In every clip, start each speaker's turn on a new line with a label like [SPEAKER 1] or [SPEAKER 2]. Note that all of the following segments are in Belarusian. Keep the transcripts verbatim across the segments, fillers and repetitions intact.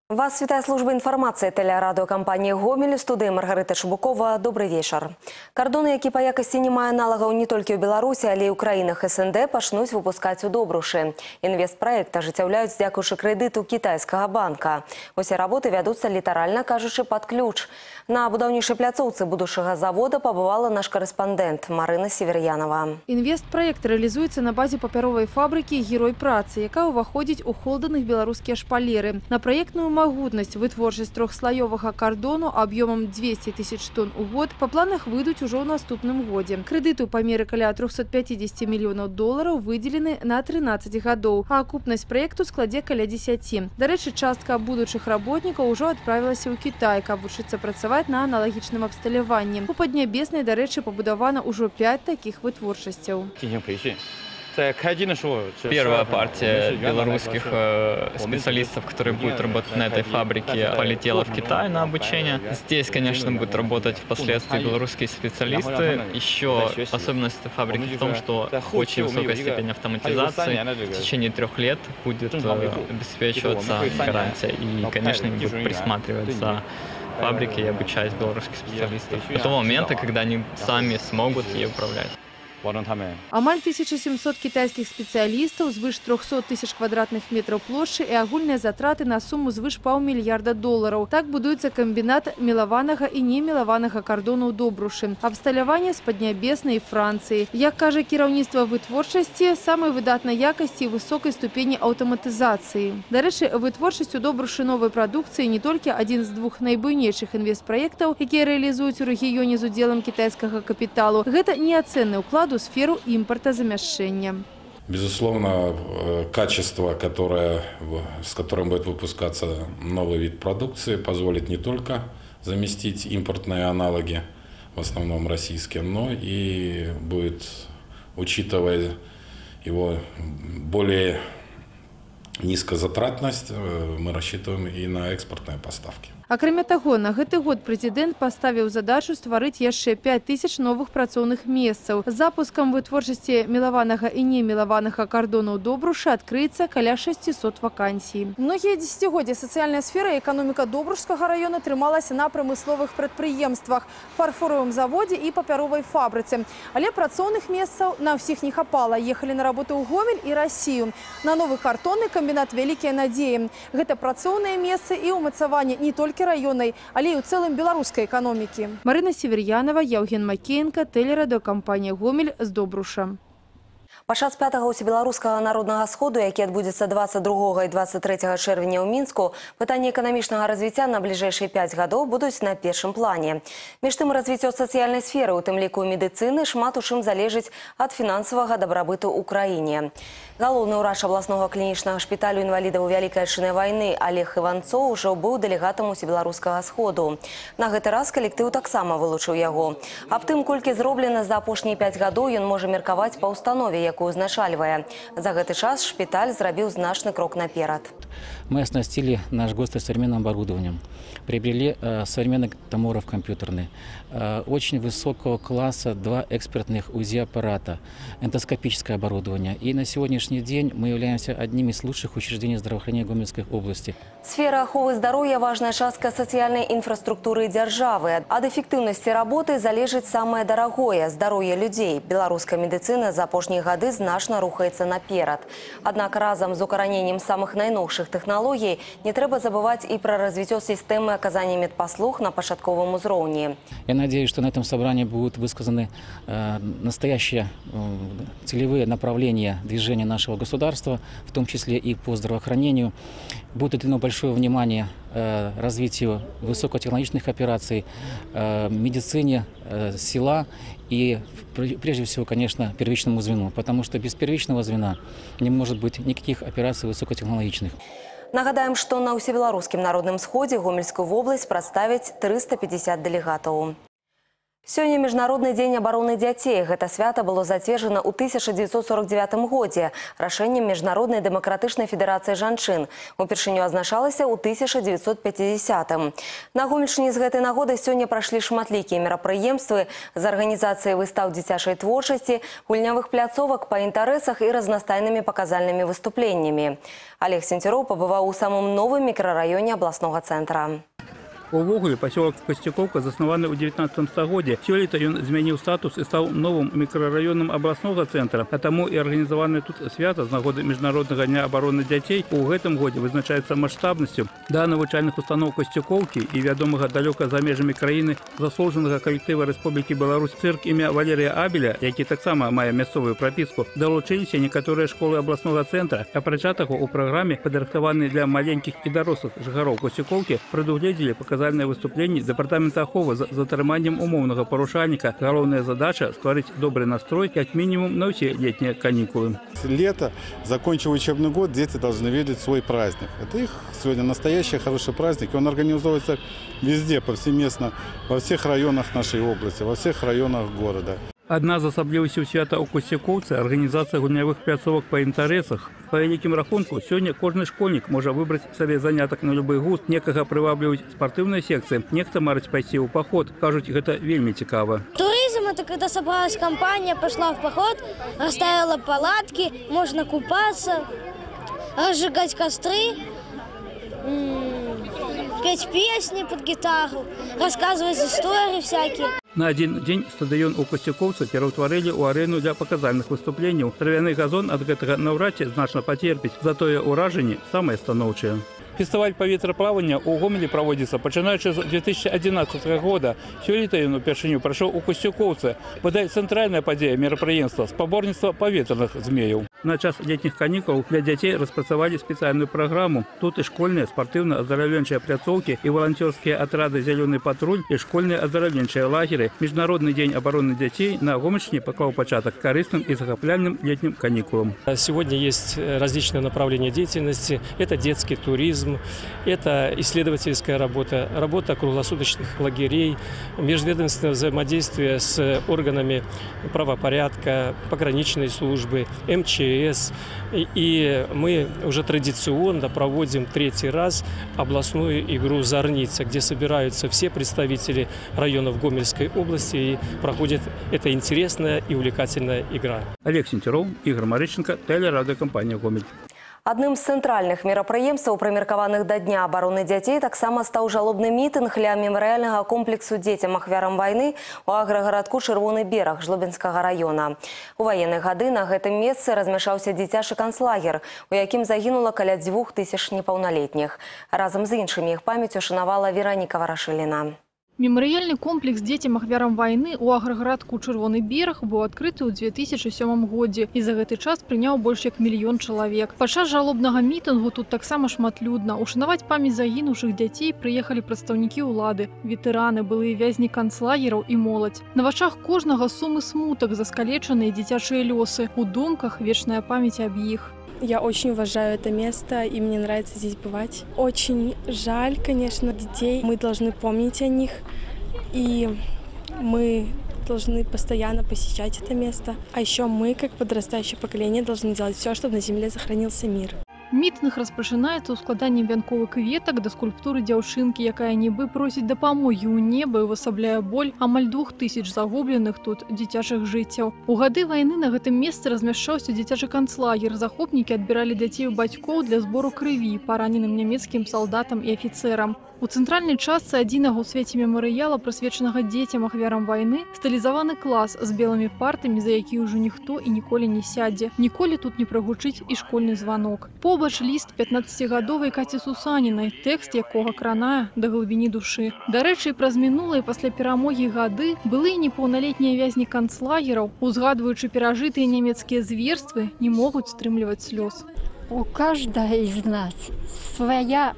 [SPEAKER 1] Вас вітає служба інфармації телерадіокампанії «Гомель», студія Маргарита Шубукова. Добрий вечір. Кордони, які по якості не мають аналогів не тільки у Білорусі, але й у країнах ес ен де, почнуть випускати у Добруші. Інвестпроект оживляють дякуючи кредиту китайського банка. Усі роботи ведуться літерально кажучи під ключ. На будівничій пляцовці будущого заводу побувала наш кореспондент Марина Северянова.
[SPEAKER 2] Інвестпроект реалізується на базі паперової фабрики «Герой праці», яка уваходить у холдинг «Білоруські шпалери». На проєктну магутність витворчість трьохслойового кордону об'ємом двісті тисяч тонн у год по планах вийдуть уже у наступному годі. Кредиту по мірі каля трьохсот п'ятдесят мільйонів доларів виділені на тринадцять років, а окупність проєкту складе каля десяти. До речі, частка будущих працівників вже відправилася у Китай, аби вчитися працювати на аналогічному обсталюванні. У Поднебесній, до речі, побудовано уже п'ять таких витворчостей.
[SPEAKER 3] Первая партия белорусских специалистов, которые будут работать на этой фабрике, полетела в Китай на обучение. Здесь, конечно, будут работать впоследствии белорусские специалисты. Еще особенность этой фабрики в том, что очень высокая степень автоматизации. В течение трех лет будет обеспечиваться гарантия. И, конечно, они будут присматривать за фабрики и обучать белорусских специалистов до того момента, когда они сами смогут ей управлять.
[SPEAKER 2] Амаль тысяча семьсот китайских специалистов, звыш трёхсот тысяч квадратных метров площади и агульные затраты на сумму звыш паўмільярда долларов. Так будуется комбинат мелаванага и немелаванага кордону у Добруши. Обсталявание с Поднебеснай и Франции. Як каже кіраўніцтва вытворчасці, самой выдатной якости и высокой ступени автоматизации. До речі, вытворчасць у Добруши новой продукции не только один из двух найбуйнейших инвестпроектов, які реализуюць у регионе з удзелам китайского капиталу. Гэта неоценный уклад в сферу импортозамещения.
[SPEAKER 4] Безусловно, качество, которое, с которым будет выпускаться новый вид продукции, позволит не только заместить импортные аналоги, в основном российские, но и будет, учитывая его более низкозатратность, мы рассчитываем и на экспортные поставки.
[SPEAKER 2] Акрамя таго, на гэты год прэзідэнт паставіў задачу стварыць яшчэ пять тысяч новых працоўных месцаў. З запускам вытворчасці мелаванага і немелаванага кардону ў Добрушы адкрыецца каля шасцісот вакансій. Многія дзесяцігоддзі сацыяльная сфера і эканоміка Добрушскага района трымалася на прамысловых прадпрыемствах, фарфоровым заводзе і папяровай фабрыцы. Але працоўных месцаў на ўсіх не хапала. Ехалі на работу ў Гомель і Расію. На новы картонны камбінат вялікія надзеі. Гэта працоўныя месцы і ўмацаванне не толькі районной, але і у цэлым беларускай эканомікі. Марина Северянова, Яўген Макеенка, телерадиокампанія «Гомель» з Добруша.
[SPEAKER 1] Падчас пятага ўсебеларускага народнага сходу, які адбудзецца двадцать другога і двадцать трэцяга чэрвеня ў Мінску, пытанні эканамічнага развіцця на бліжэйшыя пяць гадоў будуць на першым плане. Між тым, развіццё сацыяльнай сферы, у тым ліку медыцыны, шмат у чым залежыць ад фінансавага дабрабыту ў краіне. Галоўны ўрач абласнога клінічнага шпіталю інвалідаў Вялікай Адчыннай вайны Олег Іванцоў ужо быў дэлегатам усебеларускага сходу. На гэты раз калектыў таксама вылучыў яго. Аб тым, колькі зроблена за апошнія пяць гадоў, ён можа меркаваць па установе, якую узначальвае. За гэты час шпіталь зрабіў значны крок наперад.
[SPEAKER 5] Мы оснастили наш госпиталь современным оборудованием, приобрели э, современный томограф компьютерный, э, очень высокого класса два экспертных УЗИ-аппарата, эндоскопическое оборудование. И на сегодняшний день мы являемся одним из лучших учреждений здравоохранения Гомельской области.
[SPEAKER 1] Сфера аховы здароўя – важная частка сацыяльнай інфраструктуры дзяржавы. Ад эфектыўнасці работы залежыць самае дарагое – здароўе людзей. Беларуская медыцына за апошнія гады значна рухаецца наперад. Аднак разам з укараненнем самых найноўшых тэхналогій не трэба забываць і пра развіццё сістэмы аказання медпаслуг на пачатковым узроўні.
[SPEAKER 5] Я надеюсь, что на этом собрании будут высказаны э, настоящие э, целевые направления движения нашего государства, в том числе и по здравоохранению. Будет уделено большое внимание э, развитию высокотехнологичных операций, э, медицине э, села и, прежде всего, конечно, первичному звену, потому что без первичного звена не может быть никаких операций высокотехнологичных.
[SPEAKER 1] Нагадаем, што на ўсебеларускім народным сходзе Гомельскую вобласць прадставяць трыста пятьдесят дэлегатаў. Сёння міжнародны дзень абароны дзяцей. Гэта свята было зацверджана ў тысяча дзевяцьсот сорок дзевятым годзе рашэннем Міжнароднай дэмакратычнай федэрацыі жанчын. Упершыню азначалася ў тысяча дзевяцьсот пяцідзясятым. На Гомельшчыне з гэтай нагоды сёння прайшлі шматлікія мерапрыемствы з арганізацыяй выстаў дзіцячай творчасці, гульнявых пляцовак па інтарэсах і разнастайнымі паказальнымі выступленнямі. Олег Сенцюроў пабываў у самым новым мікрараёне абласнога цэнтра.
[SPEAKER 6] Увогуле пасёлак Касцюкоўка заснаваны ў дзевятнаццатым стагоддзі. Сёлета ён змяніў статус і стаў новым мікрараёнам абласнога цэнтра, а таму і арганізаваны тут свята з нагоды міжнароднага дня абароны дзяцей у гэтым годзе вызначаецца маштабнасцю. Да навучальных устаноў Касцюкоўкі і вядомага далёка за межамі краіны заслужанага калектыва Рэспублікі Беларусь цырк імя Валерія Абеля, які таксама мае мясцовую прапіску, далучыліся некаторыя школы абласнога цэнтра. Апрача таго, у праграме, падрыхтаванай для маленькіх і дарослых жыхароў Касцюкоўкі, прадугледзелі паказанні выступлений Департамента аховы за затрыманнем умоўнага парушальніка. Галоўная задача – стварыць добрый настрой как минимум на все летние каникулы.
[SPEAKER 7] Лето, закончив учебный год, дети должны видеть свой праздник. Это их сегодня настоящий хороший праздник. И он организовывается везде, повсеместно, во всех районах нашей области, во всех районах города.
[SPEAKER 6] Адна з асаблівасцяў свята ў Касцюкоўцы – арганізацыя гульнявых пляцовак па інтарэсах. Па вялікім рахунку, сёння кожны школьнік можа выбраць сабе занятак на любы густ. Некага прывабліваюць спартыўныя секцыі, нехта марыць пайсці ў паход. Кажуць, гэта вельмі цікава.
[SPEAKER 8] Туризм – это когда собралась компания, пошла в поход, расставила палатки, можно купаться, разжигать костры, петь песни под гитару, рассказывать истории всякие.
[SPEAKER 6] На один дзень стадыён у Касцюкоўцы пераўтварылі ў арэну для паказальных выступленняў. Травяны газон ад гэтага наўрад ці значна пацерпіць, затое ўражанні самыя станоўчыя. Фестываль паветраплавання ў Гомелі праводзіцца пачынаючы з две тысячи одиннадцатого года. Сёлета ён упершыню прайшоў у Касцюкоўцы. Бадай цэнтральная падзея мерапрыемства – спаборніцтва паветраных змеяў. На час летніх канікул для дзяцей распрацавалі спецыяльную праграму. Тут і школьныя спартыўна-аздараўленчыя пляцоўкі, і валанцёрскія атрады «Зялёны патруль», і школьныя аздараўленчыя лагеры. Міжнародны дзень абароны дзяцей на Гомельшчыне паклаў пачатак карысным і захапляльным летним каникулам.
[SPEAKER 9] Сегодня есть различные направления деятельности. Это детский туризм, это исследовательская работа, работа круглосуточных лагерей, межведомственное взаимодействие с органами правопорядка, пограничной службы, эм че эс. И мы уже традиционно проводим третий раз областную игру «Зорница», где собираются все представители районов Гомельской области и проходит эта интересная и увлекательная игра.
[SPEAKER 6] Олег Сенцюроў, Игорь Марыченко, телерадиокомпания «Гомель».
[SPEAKER 1] Адным з цэнтральных мерапрыемстваў, прымеркаваных да Дня абароны дзяцей, таксама стаў жалобны мітынг ля мемарыяльнага комплексу дзецям ахвярам вайны у аграгарадку Чырвоны бераг Жлобінскага раёна. У ваенныя гады на гэтым месцы размяшаўся дзіцячы канцлагер, у якім загінула каля дзвюх тысяч непаўналетніх. Разам з іншымі іх памяць ушанавала Вераніка Варашыліна.
[SPEAKER 2] Меморіальный комплекс детям ахвярам войны у аграгарадку Чырвоны бераг быў адкрыты ў две тысячи сёмым годзе і за гэты час прыняў больш як мільён чалавек. Падчас жалобнага мітынгу тут таксама шматлюдна. Ушанаваць памяць загінуўшых дзяцей прыехалі прадстаўнікі ўлады, ветэраны, былыя вязні канцлагераў і моладзь. На вачах кожнага сум і смутак, заскалечаныя дзіцячыя лёсы. У думках вечная памяць аб іх.
[SPEAKER 10] Я очень уважаю это место, и мне нравится здесь бывать. Очень жаль, конечно, детей. Мы должны помнить о них, и мы должны постоянно посещать это место. А еще мы, как подрастающее поколение, должны делать все, чтобы на земле сохранился мир.
[SPEAKER 2] Мітынг распачынаецца ў складанні вянковых кветак да скульптуры дзяўчынкі, якая нібы просіць дапамогі ў неба і увасабляе боль амаль двух тысяч загубленых тут дзіцячых жыццяў. У гады вайны на гэтым месцы размяшчаўся дзіцячы канцлагер. Захопнікі адбіралі дзяцей у бацькоў для збору крыві параненым нямецкім салдатам і афіцэрам. У цэнтральнай частцы адзінага ў свеце мемарыяла, прысвечанага дзецям ахвярам вайны, стылізаваны клас з белымі партамі, за які ўжо ніхто і ніколі не сядзе. Ніколі тут не прагучыць і школьны званок. Побач ліст пятнаццацігадовай Каці Сусанінай, тэкст якога кранае да глыбіні душы. Дарэчы, праз минулыя пасля перамогі гады былыя непаўналетнія вязні канцлагераў, узгадваючы перажытыя нямецкія зверствы, не могуць стрымліваць слёз.
[SPEAKER 11] У каждого из нас своя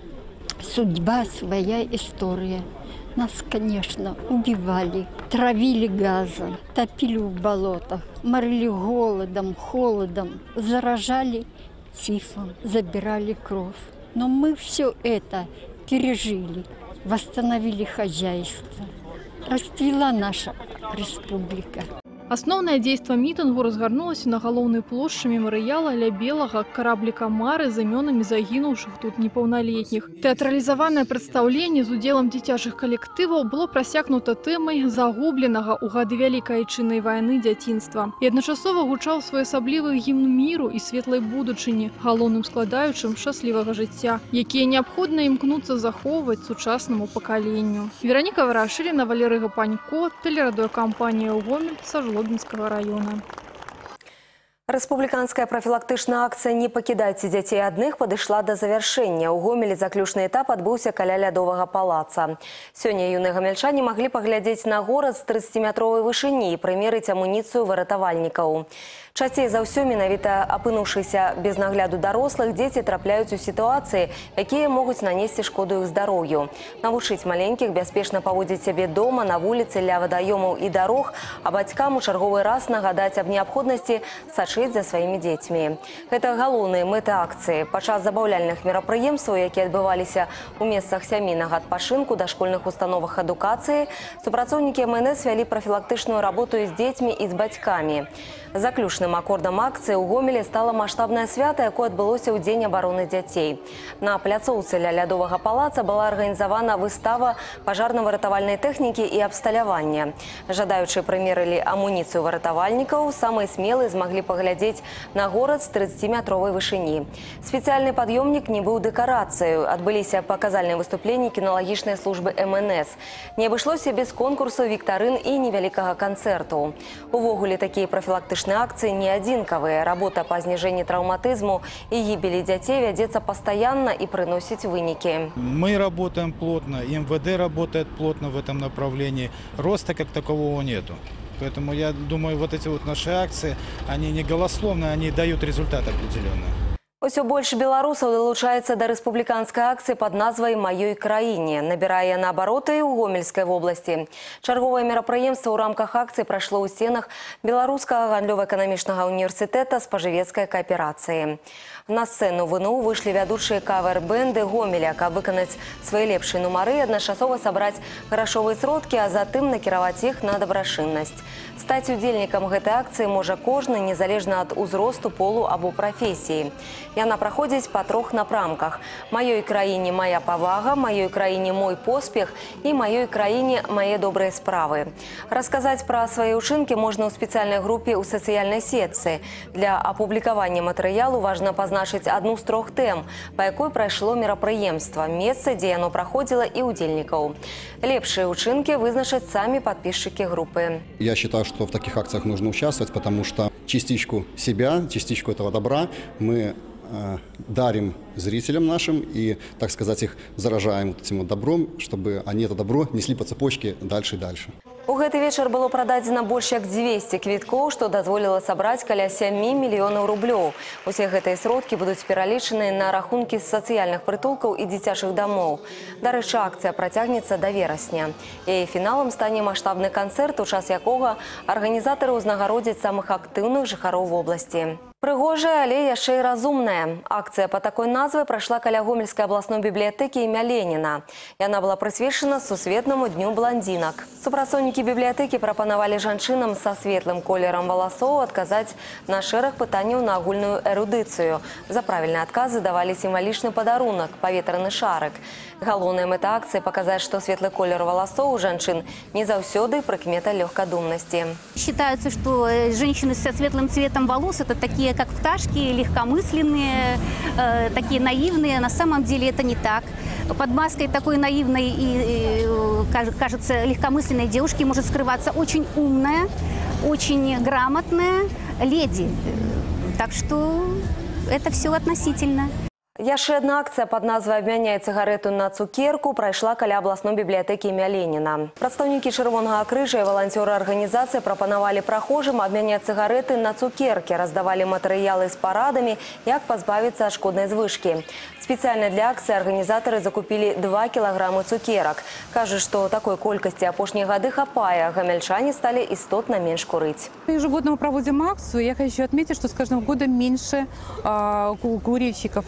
[SPEAKER 11] судьба, своя история. Нас, конечно, убивали, травили газом, топили в болотах, морили голодом, холодом, заражали тифом, забирали кровь. Но мы все это пережили, восстановили хозяйство, расцвела наша республика.
[SPEAKER 2] Асноўнае дзейства мітынгу разгарнулася на галоўнай плошчы мемарыяла ля белага карабліка Мары з імёнамі загінуўшых тут непаўналетніх. Тэатралізаванае прадстаўленне з удзелам дзіцячых калектываў было прасякнута тэмай загубленага ў гады Вялікай Айчыннай вайны дзяцінства. І адначасова гучаў своеасаблівы гімн міру і светлай будучыні, галоўным складаючым шчаслівага жыцця, якія неабходна імкнуцца захоўваць сучаснаму пакаленню. Вераніка Варашыліна, Валерый Гапанько, тэлерадыёкампанія «Гомель», Лобинского района.
[SPEAKER 1] Рэспубліканская прафілактычная акцыя «Не пакідайце дзяцей адных» падышла да завяршэння. У Гомелі заключны этап адбыўся каля Лядовага палаца. Сёння юныя гамельчане маглі паглядзець на горад з трыццаціметровай вышыні і прымерыць амуніцыю выратавальнікаў. Часцей за ўсё, менавіта апынуўшыся без нагляду дарослых, дзеці трапляюць у сітуацыі, якія могуць нанесці шкоду іх здароўю. Навучыць маленькіх бяспечна паводзіць сябе дома, на вуліцы, ля вадаёмаў і дарог, а бацькам у чарговы раз нагадаць аб неабходнасці сачыць за сваімі дзецьмі. Гэта галоўныя мэты акцыі. Падчас забаўляльных мерапрыемстваў, якія адбываліся ў месцах сямейнага адпачынку, дашкольных установах адукацыі, супрацоўнікі эм эн эс вялі прафілактычную работу з дзецьмі і з бацькамі. Заключным акордам акцыі ў Гомелі стала маштабнае свята, якое адбылося ў Дзень абароны дзяцей. На пляцоўцы ля Лядовага палаца была арганізавана выстава пажарна-выратавальнай тэхнікі і абсталявання. Жадаючыя прымерылі амуніцыю выратавальнікаў, самыя смелыя змаглі паглядзець на горад з трыццаціметровай вышыні. Спецыяльны пад'ёмнік не быў дэкарацыяй. Адбыліся паказальныя выступленні кіналагічнай службы эм эн эс. Не абышлося без конкурсаў, віктарын і невялікага канцэрту. Увогуле, такія прафілактычныя акции не адзінкавыя. Работа по снижению травматизму и гибели детей ведется постоянно и приносит выники.
[SPEAKER 12] Мы работаем плотно, и эм вэ дэ работает плотно в этом направлении. Роста как такового нету. Поэтому я думаю, вот эти вот наши акции, они не голословные, они дают результат определенный.
[SPEAKER 1] Усё больше белорусов долучается до республиканской акции под назвой «Маёй краине», набирая на обороты у Гомельской области. Чарговое мероприемство в рамках акции прошло у стенах Белорусского гандлёва-экономічнага университета спажывецкай кооперации. На сцену вэ эн у вышли вядучыя кавер-бэнды Гомеля, каб выканаць свои лепшие нумары, адначасова собрать грашовые сродки, а затым накіраваць іх на добрачыннасць. Стаць удзельнікам гэтай акцыі можа кожны, незалежна ад узросту, полу або прафесіі. Яна праходзіць па трох напрамках: «Маёй краіне моя павага», «Маёй краіне мой поспех» і «Маёй краіне мае добрыя справы». Расказаць пра свае ўчынкі можна ў спецыяльнай групе ў сацыяльнай сетцы. Для апублікавання матэрыялу важна пазначыць адну з трох тэм, па якой прайшло мерапрыемства, месца, дзе яно праходзіла, і ўдзельнікаў. Лепшыя ўчынкі вызначаць самі подписчики группы.
[SPEAKER 13] Я считаю, что в таких акциях нужно участвовать, потому что частичку себя, частичку этого добра мы э, дарим зрителям нашим и, так сказать, их заражаем этим вот добром, чтобы они это добро несли по цепочке дальше и дальше.
[SPEAKER 1] У гэты вечар было прададзена больш як дзвесце квіткоў, што дазволіла сабраць каля сямі мільёнаў рублёў. Усе гэтыя сродкі будуць пералічаны на рахункі з сацыяльных прытулкаў і дзіцячых дамоў. Дарэчы, акцыя працягнецца да верасня. Яе фіналам стане маштабны канцэрт, у час якога арганізатары ўзнагародзяць самых актыўных жыхароў вобласці. Прыгожая, але яшчэ і разумная. Акцыя па такой назве прайшла каля Гомельскай абласной бібліятэкі імя Леніна. Яна была прысвечана Сусветнаму дню блондинок. Супрацоўнікі бібліятэкі прапанавалі жанчынам са светлым колерам валасоў адказаць на шэраг пытанняў на агульную эрудыцыю. За правільныя адказы давалі сімвалічны падарунак – паветраны шарык. Галоўная мэта акцыі – паказаць, што светлы колер валасоў у жанчын не заўсёды прыкмета лёгкадумнасці.
[SPEAKER 14] Считается, что женщины со светлым цветом волос – это такие, как пташки, легкомысленные, э, такие наивные. На самом деле это не так. Под маской такой наивной и, и, кажется, легкомысленной девушки может скрываться очень умная, очень грамотная леди. Так что это все относительно.
[SPEAKER 1] Яшчэ адна акцыя пад назвай «Абмяняй цыгарету на цукерку» прайшла каля абласной бібліятэкі імя Леніна. Прадстаўнікі Чырвонага крыжа і валанцёры арганізацыі прапанавалі прахожым абмяняць цыгареты на цукеркі, раздавалі матэрыялы з парадамі, як пазбавіцца ад шкоднай звычкі. Спецыяльна для акцыі арганізатары закупілі два кілаграмы цукерак. Кажуць, што такой колькасці апошнія гады хапае, а гамельчане сталі істотна менш курыць.
[SPEAKER 15] Ежегодно мы проводим акцию. Я хочу отметить, что с каждым годом меньше а, курильщиков, потому что, наверное,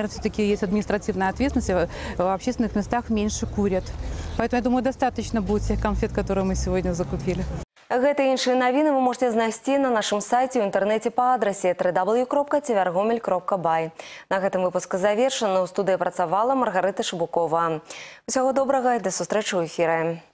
[SPEAKER 15] все-таки есть административная ответственность, в общественных местах меньше курят. Поэтому, я думаю, достаточно будет тех конфет, которые мы сегодня закупили.
[SPEAKER 1] Гэта і іншыя навіны вы можете знайсці на нашым сайце ў інтэрнэце па адрасе дабл ю дабл ю дабл ю крапка цівергомель крапка бай. На гэтым выпуск завершаны. У студыі працавала Маргарыта Шыбукова. Усяго добрага і да сустрэчы ў эфіры.